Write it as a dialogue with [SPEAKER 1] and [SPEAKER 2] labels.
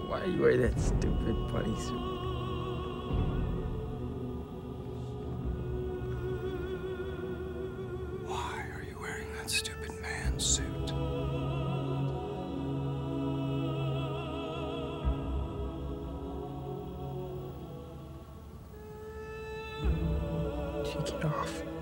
[SPEAKER 1] Why are you wearing that stupid bunny suit?
[SPEAKER 2] Why are you wearing that stupid man suit?
[SPEAKER 1] Take it off.